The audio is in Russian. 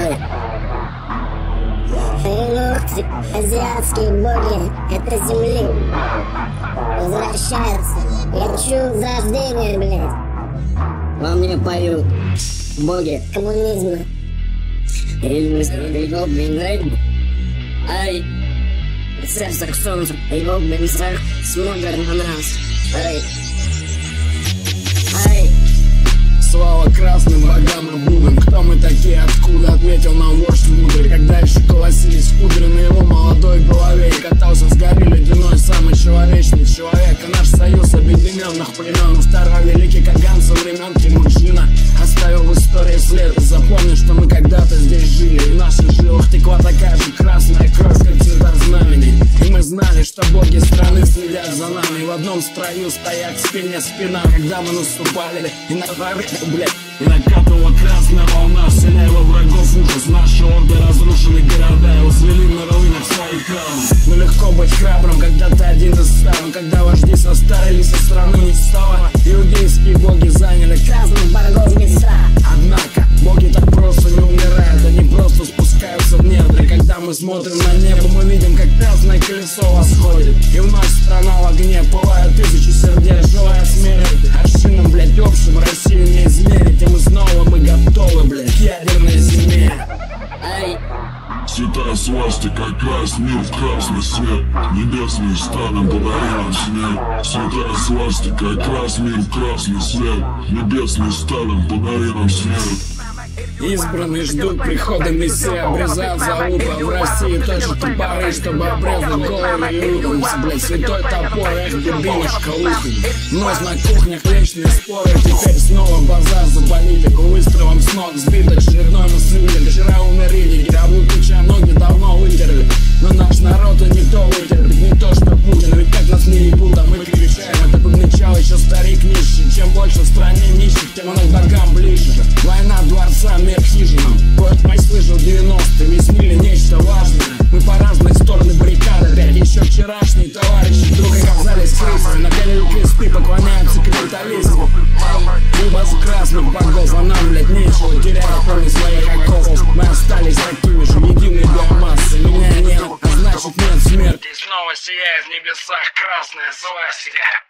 Азиатские боги этой земли возвращаются. Я чую возрождение, блядь. Во мне поют боги коммунизма. Ай, сердце к солнцу, его, блин, страх смотрит на нас. Ай. Слава красным богам и будам. Кто мы такие, откуда? Ответил нам вождь мудрый. Когда еще колосились кудри на его молодой голове, и катался с горы ледяной самый человечный человек. И наш союз объединенных племен, второй великий Каган со времен Тимуджина оставил в истории след. И запомни, что мы когда-то здесь жили, и в наших жилах текла такая же красная кровь, как цвета знамени. И мы знали, что боги страны следят за нами, и в одном строю стоят спине спина, когда мы наступали и блядь. И накатывала красная волна, вселяя во врагов ужас. Наши орды разрушены города и возвели на руинах своих храмов. Но легко быть храбрым, когда ты один из ста. Но когда вожди состарились и страну не стало, иудейские боги заняли красных богов места. Однако боги так просто не умирают, они просто спускаются в недра. Когда мы смотрим на небо, мы видим, как красное колесо восходит, и вновь страна в огне, пылают тысячи сердец, желая смерти. Аршином, блядь, общим Россию не измерить, и мы готовы, блядь, к ядерной зиме. Ай. Святая свастика, крась мир в красный свет, небесный станом подари нам смерть. Святая свастика, крась мир в красный свет, небесный станом подари нам смерть. Избранные ждут прихода Мессии, обрезают за ухо. В России тоже топоры, чтобы обрезать головы иудовцы. Блять, святой топор, эх, дубинушка, ухань. Нос на кухнях, вечные споры. Теперь снова базар за политику, выстрелом с ног сбит очередной мыслитель. Вчера умер Ридигер, а Лукича ноги давно вытерли. Но наш народ и не то вытерпит, не то что Путин. Ведь как нас не ебут, а мы кричаем, это подмечал еще старик нищий. Чем больше в стране нищих, тем оно к богам ближе. Война дворца, мир хижинам. Город мой слышал 90-е, веснили нечто важное. Мы по разные стороны баррикады, блядь. Еще вчерашние товарищи вдруг оказались крысами. Напялили кресты, поклоняются капитализму. Клубас красных богов, а нам, блядь, нечего терять, кроме своих окопов. Мы остались такими же, единой биомассой. Меня нет, а значит нет смерти. И снова сияет в небесах красная свастика.